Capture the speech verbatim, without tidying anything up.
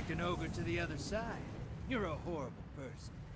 an ogre to the other side. You're a horrible person.